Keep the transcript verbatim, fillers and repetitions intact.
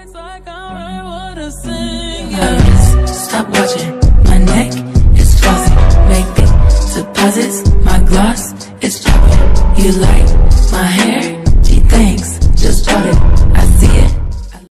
Stop watching, my neck is flossy. Make big deposits, my gloss is popping. You like